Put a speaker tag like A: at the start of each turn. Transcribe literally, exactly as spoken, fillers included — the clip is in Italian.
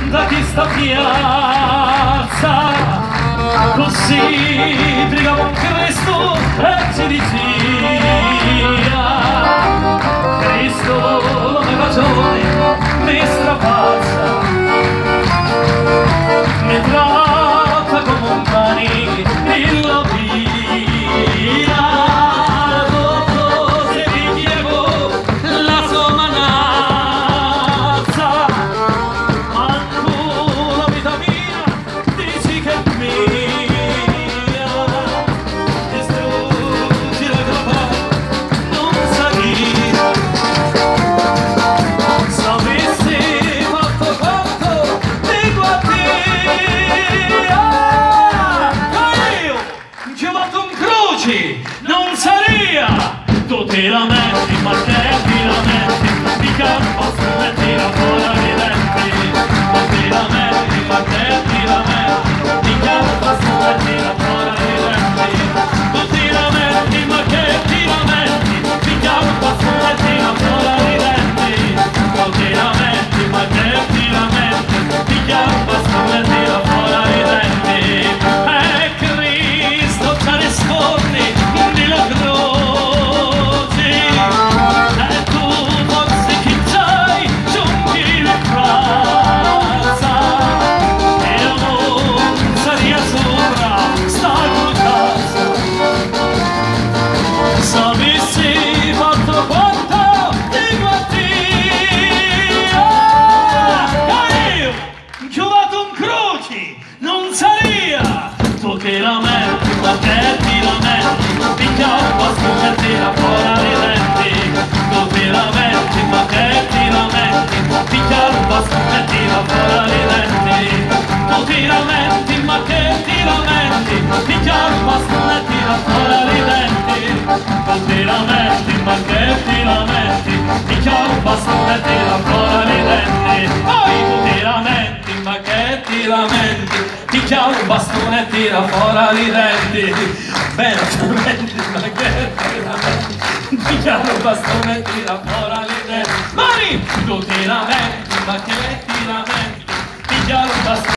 A: da questa piazza, così pregavo un Cristo e ci diceva: Cristo come ragione mi strapazza, mi tratta come un pane e la via. Dopo se vi chiedo la sua manazza, anche la vita mia dici che è mia, distruggi la grava non salire. Sapessi fatto quanto ti guardi, io ci ho fatto un croce, non saria. Tu ti lamenti, ma te ti lamenti, di campo su e tira fuori i denti. Tu ti lamenti, ma te ti lamenti, di campo su e tira fuori i denti. Tu ti lamenti, ma che ti lamenti, di campo su e tira fuori i denti. Tu ti lamenti, ma che ti lamenti, di campo su e tira fuori i denti. E Cristo ci risponde di la croce, e tu forse chi c'hai giunti le frasa, e non saria sopra sta casa. Sapessi fatto quanto ti guardi, io ci ho fatto un croce, non saria. Tu che lamenti, ma che ti lamenti, picchiamo a scopertire fuori i denti. Tu ti lamenti, ma che ti lamenti, picchiamo a scopertire fuori i denti. Tu ti lamenti, ma che ti lamenti, picchiamo a scopertire fuori i denti. Tu ti lamenti, ma che ti lamenti, picchiamo a scopertire fuori i denti. Poi tu ti lamenti, ma che ti lamenti, picchia un bastone e tira fuori i denti. Bene, lamenti, ma che ti lamenti, picchia un bastone e tira fuori i denti. Mari, tu ti lamenti, ma che ti lamenti, picchia un bastone.